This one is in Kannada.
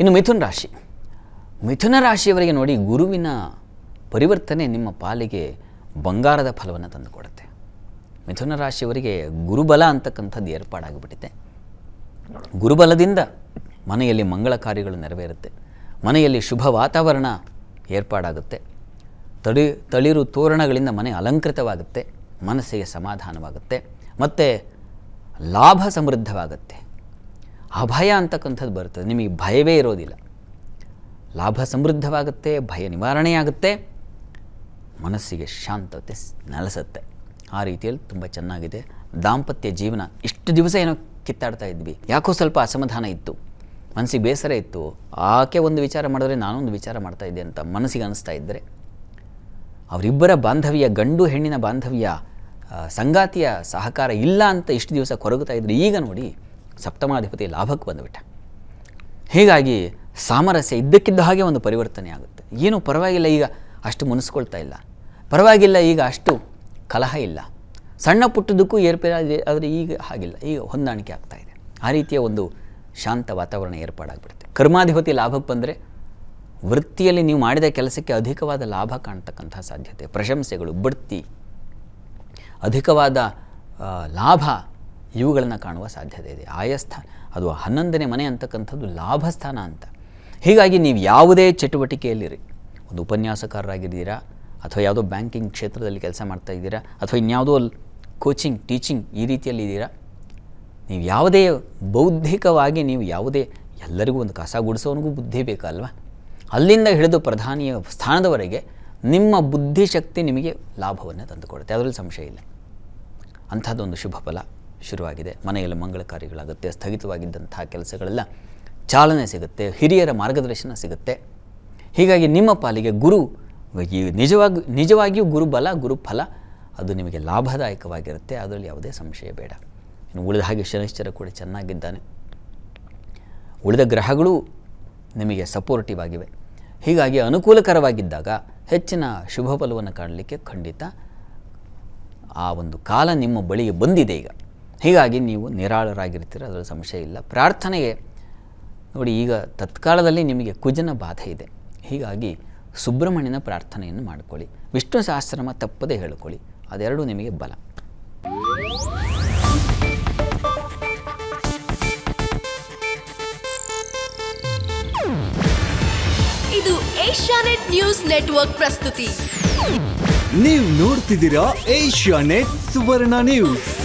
ಇನ್ನು ಮಿಥುನ ರಾಶಿಯವರಿಗೆ ನೋಡಿ, ಗುರುವಿನ ಪರಿವರ್ತನೆ ನಿಮ್ಮ ಪಾಲಿಗೆ ಬಂಗಾರದ ಫಲವನ್ನು ತಂದುಕೊಡುತ್ತೆ. ಮಿಥುನ ರಾಶಿಯವರಿಗೆ ಗುರುಬಲ ಅಂತಕ್ಕಂಥದ್ದು ಏರ್ಪಾಡಾಗಿಬಿಟ್ಟಿದೆ. ಗುರುಬಲದಿಂದ ಮನೆಯಲ್ಲಿ ಮಂಗಳ ಕಾರ್ಯಗಳು ನೆರವೇರುತ್ತೆ, ಮನೆಯಲ್ಲಿ ಶುಭ ವಾತಾವರಣ ಏರ್ಪಾಡಾಗುತ್ತೆ, ತಳಿರು ತೋರಣಗಳಿಂದ ಮನೆ ಅಲಂಕೃತವಾಗುತ್ತೆ, ಮನಸ್ಸಿಗೆ ಸಮಾಧಾನವಾಗುತ್ತೆ ಮತ್ತು ಲಾಭ ಸಮೃದ್ಧವಾಗುತ್ತೆ. ಅಭಯ ಅಂತಕ್ಕಂಥದ್ದು ಬರ್ತದೆ, ನಿಮಗೆ ಭಯವೇ ಇರೋದಿಲ್ಲ. ಲಾಭ ಸಮೃದ್ಧವಾಗುತ್ತೆ, ಭಯ ನಿವಾರಣೆಯಾಗುತ್ತೆ, ಮನಸ್ಸಿಗೆ ಶಾಂತತೆ ನೆಲೆಸುತ್ತೆ. ಆ ರೀತಿಯಲ್ಲಿ ತುಂಬ ಚೆನ್ನಾಗಿದೆ. ದಾಂಪತ್ಯ ಜೀವನ ಇಷ್ಟು ದಿವಸ ಏನೋ ಕಿತ್ತಾಡ್ತಾ ಇದ್ವಿ, ಯಾಕೋ ಸ್ವಲ್ಪ ಅಸಮಾಧಾನ ಇತ್ತು, ಮನಸ್ಸಿಗೆ ಬೇಸರ ಇತ್ತು, ಆಕೆ ಒಂದು ವಿಚಾರ ಮಾಡಿದ್ರೆ ನಾನೊಂದು ವಿಚಾರ ಮಾಡ್ತಾ ಇದ್ದೆ ಅಂತ ಮನಸ್ಸಿಗೆ ಅನ್ನಿಸ್ತಾ ಇದ್ದರೆ, ಅವರಿಬ್ಬರ ಬಾಂಧವ್ಯ, ಗಂಡು ಹೆಣ್ಣಿನ ಬಾಂಧವ್ಯ, ಸಂಗಾತಿಯ ಸಹಕಾರ ಇಲ್ಲ ಅಂತ ಇಷ್ಟು ದಿವಸ ಕೊರಗುತ್ತಾ ಇದ್ದರೆ, ಈಗ ನೋಡಿ ಸಪ್ತಮಾಧಿಪತಿ ಲಾಭಕ್ಕೆ ಬಂದುಬಿಟ್ಟ. ಹೀಗಾಗಿ ಸಾಮರಸ್ಯ ಇದ್ದಕ್ಕಿದ್ದ ಹಾಗೆ ಒಂದು ಪರಿವರ್ತನೆ ಆಗುತ್ತೆ. ಏನು ಪರವಾಗಿಲ್ಲ, ಈಗ ಅಷ್ಟು ಮುನಿಸ್ಕೊಳ್ತಾ ಇಲ್ಲ, ಪರವಾಗಿಲ್ಲ, ಈಗ ಅಷ್ಟು ಕಲಹ ಇಲ್ಲ, ಸಣ್ಣ ಪುಟ್ಟದಕ್ಕೂ ಏರ್ಪೇರಾಗಿದೆ, ಆದರೆ ಈಗ ಹಾಗಿಲ್ಲ, ಈಗ ಹೊಂದಾಣಿಕೆ ಆಗ್ತಾ ಇದೆ. ಆ ರೀತಿಯ ಒಂದು ಶಾಂತ ವಾತಾವರಣ ಏರ್ಪಾಡಾಗ್ಬಿಡುತ್ತೆ. ಕರ್ಮಾಧಿಪತಿ ಲಾಭಕ್ಕೆ ಬಂದರೆ ವೃತ್ತಿಯಲ್ಲಿ ನೀವು ಮಾಡಿದ ಕೆಲಸಕ್ಕೆ ಅಧಿಕವಾದ ಲಾಭ ಕಾಣ್ತಕ್ಕಂಥ ಸಾಧ್ಯತೆ, ಪ್ರಶಂಸೆಗಳು, ಬಡ್ತಿ, ಅಧಿಕವಾದ ಲಾಭ ಇವುಗಳನ್ನು ಕಾಣುವ ಸಾಧ್ಯತೆ ಇದೆ. ಆಯಸ್ಥಾನ ಅದು 11ನೇ ಮನೆ ಅಂತಕ್ಕಂಥದ್ದು ಲಾಭಸ್ಥಾನ ಅಂತ. ಹೀಗಾಗಿ ನೀವು ಯಾವುದೇ ಚಟುವಟಿಕೆಯಲ್ಲಿರಿ, ಒಂದು ಉಪನ್ಯಾಸಕಾರರಾಗಿದ್ದೀರಾ, ಅಥವಾ ಯಾವುದೋ ಬ್ಯಾಂಕಿಂಗ್ ಕ್ಷೇತ್ರದಲ್ಲಿ ಕೆಲಸ ಮಾಡ್ತಾ ಇದ್ದೀರಾ, ಅಥವಾ ಇನ್ಯಾವುದೋ ಕೋಚಿಂಗ್ ಟೀಚಿಂಗ್ ಈ ರೀತಿಯಲ್ಲಿದ್ದೀರಾ, ನೀವು ಯಾವುದೇ ಬೌದ್ಧಿಕವಾಗಿ ನೀವು ಯಾವುದೇ, ಎಲ್ಲರಿಗೂ ಒಂದು ಕಸ ಗುಡಿಸೋನಿಗೂ ಬುದ್ಧಿ ಬೇಕಲ್ವ, ಅಲ್ಲಿಂದ ಹಿಡಿದು ಪ್ರಧಾನಿಯ ಸ್ಥಾನದವರೆಗೆ ನಿಮ್ಮ ಬುದ್ಧಿಶಕ್ತಿ ನಿಮಗೆ ಲಾಭವನ್ನು ತಂದುಕೊಡುತ್ತೆ, ಅದರಲ್ಲಿ ಸಂಶಯ ಇಲ್ಲ. ಅಂಥದ್ದೊಂದು ಶುಭ ಫಲ ಶುರುವಾಗಿದೆ. ಮನೆಯಲ್ಲಿ ಮಂಗಳ ಕಾರ್ಯಗಳಾಗುತ್ತೆ, ಸ್ಥಗಿತವಾಗಿದ್ದಂಥ ಕೆಲಸಗಳೆಲ್ಲ ಚಾಲನೆ ಸಿಗುತ್ತೆ, ಹಿರಿಯರ ಮಾರ್ಗದರ್ಶನ ಸಿಗುತ್ತೆ. ಹೀಗಾಗಿ ನಿಮ್ಮ ಪಾಲಿಗೆ ಗುರು ನಿಜವಾಗಿಯೂ ಗುರುಬಲ, ಗುರುಫಲ ಅದು ನಿಮಗೆ ಲಾಭದಾಯಕವಾಗಿರುತ್ತೆ, ಅದರಲ್ಲಿ ಯಾವುದೇ ಸಂಶಯ ಬೇಡ. ಇನ್ನು ಉಳಿದ ಹಾಗೆ ಶನಿಶ್ಚರ ಕೂಡ ಚೆನ್ನಾಗಿದ್ದಾನೆ, ಉಳಿದ ಗ್ರಹಗಳು ನಿಮಗೆ ಸಪೋರ್ಟಿವ್ ಆಗಿವೆ. ಹೀಗಾಗಿ ಅನುಕೂಲಕರವಾಗಿದ್ದಾಗ ಹೆಚ್ಚಿನ ಶುಭ ಫಲವನ್ನು ಕಾಣಲಿಕ್ಕೆ ಖಂಡಿತ ಆ ಒಂದು ಕಾಲ ನಿಮ್ಮ ಬಳಿಗೆ ಬಂದಿದೆ ಈಗ. ಹೀಗಾಗಿ ನೀವು ನಿರಾಳರಾಗಿರ್ತೀರ, ಅದರ ಸಂಶಯ ಇಲ್ಲ. ಪ್ರಾರ್ಥನೆಗೆ ನೋಡಿ, ಈಗ ತತ್ಕಾಲದಲ್ಲಿ ನಿಮಗೆ ಕುಜನ ಬಾಧೆ ಇದೆ, ಹೀಗಾಗಿ ಸುಬ್ರಹ್ಮಣ್ಯನ ಪ್ರಾರ್ಥನೆಯನ್ನು ಮಾಡಿಕೊಳ್ಳಿ, ವಿಷ್ಣು ಸಹಸ್ರನಾಮ ತಪ್ಪದೇ ಹೇಳಿಕೊಳ್ಳಿ, ಅದೆರಡೂ ನಿಮಗೆ ಬಲ. ಇದು ಏಷ್ಯಾನೆಟ್ ನ್ಯೂಸ್ ನೆಟ್ವರ್ಕ್ ಪ್ರಸ್ತುತಿ. ನೀವು ನೋಡ್ತಿದ್ದೀರಾ ಏಷ್ಯಾನೆಟ್ ಸುವರ್ಣ ನ್ಯೂಸ್.